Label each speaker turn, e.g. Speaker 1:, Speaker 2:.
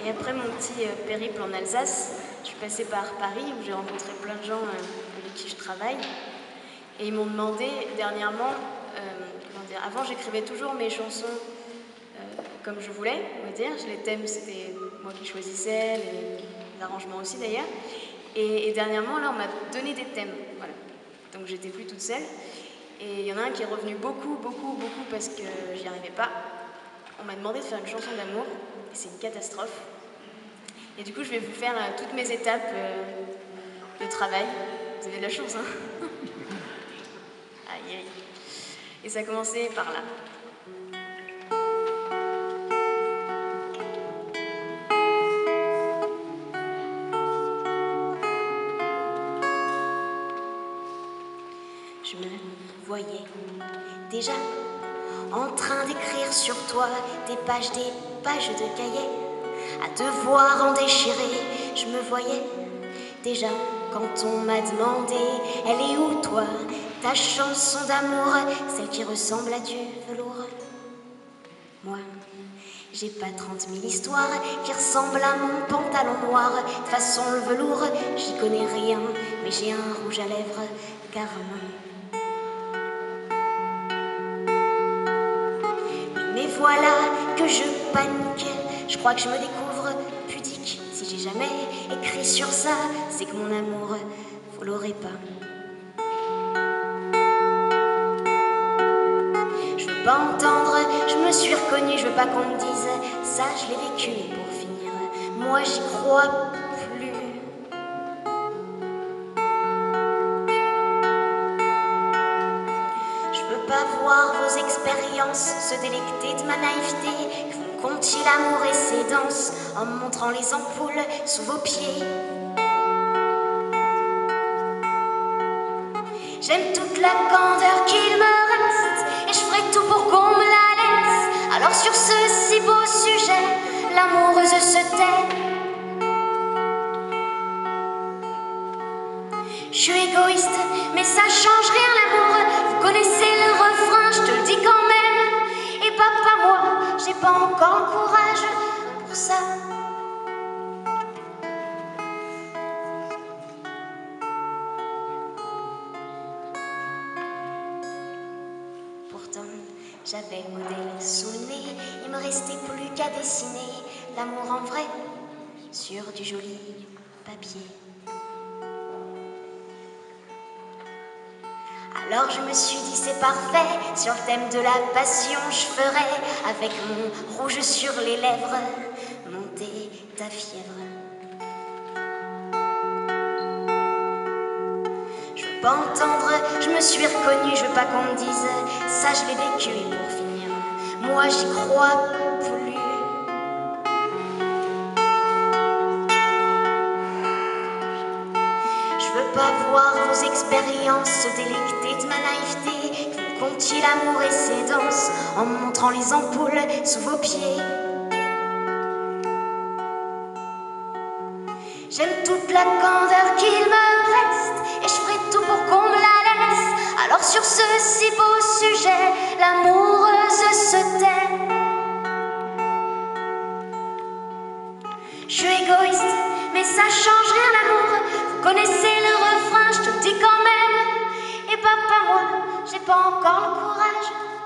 Speaker 1: Et après mon petit périple en Alsace, je suis passée par Paris où j'ai rencontré plein de gens avec qui je travaille. Et ils m'ont demandé dernièrement, avant j'écrivais toujours mes chansons comme je voulais, on va dire. Les thèmes c'était moi qui choisissais, les arrangements aussi d'ailleurs. Et dernièrement là on m'a donné des thèmes, voilà. Donc j'étais plus toute seule. Et il y en a un qui est revenu beaucoup parce que j'y arrivais pas. On m'a demandé de faire une chanson d'amour, et c'est une catastrophe. Et du coup, je vais vous faire toutes mes étapes de travail. Vous avez de la chance, hein? Aïe, aïe. Et ça a commencé par là. Je me voyais déjà en train d'écrire sur toi des pages de cahiers, à devoir en déchirer. Je me voyais déjà quand on m'a demandé « Elle est où toi, ta chanson d'amour, celle qui ressemble à du velours ?» Moi, j'ai pas 30 000 histoires qui ressemblent à mon pantalon noir. De façon le velours, j'y connais rien, mais j'ai un rouge à lèvres carmin. Mais voilà que je panique, je crois que je me découvre pudique. Si j'ai jamais écrit sur ça, c'est que mon amour, vous l'aurez pas. Je veux pas entendre, je me suis reconnue, je veux pas qu'on me dise ça, je l'ai vécu. Et pour finir, moi j'y crois plus. Je veux pas voir vos expériences se délecter de ma naïveté, que vous me contiez l'amour et ses danses en me montrant les ampoules sous vos pieds. J'aime toute la candeur qu'il me reste et je ferai tout pour qu'on me la laisse. Alors sur ce si beau sujet, l'amoureuse se tait. Je suis égoïste, mais ça change rien l'amour. Vous connaissez le refrain, je te le dis quand même. Et papa, moi, j'ai pas encore le courage pour ça. Pourtant, j'avais le modèle sous le nez, il me restait plus qu'à dessiner l'amour en vrai sur du joli papier. Alors je me suis dit c'est parfait, sur le thème de la passion je ferai avec mon rouge sur les lèvres monter ta fièvre. Je veux pas entendre, je me suis reconnue, je veux pas qu'on me dise ça je l'ai vécu. Et pour finir, moi j'y crois plus. Je veux pas voir vos expériences se délecter de ma naïveté, que vous contiez l'amour et ses danses en me montrant les ampoules sous vos pieds. J'aime toute la candeur qu'il me reste et je ferai tout pour qu'on me la laisse. Alors sur ce si beau sujet, l'amoureuse se tait. Je suis égoïste, mais ça change rien l'amour. Vous connaissez le refrain, je te le dis quand même. Et papa, moi, j'ai pas encore le courage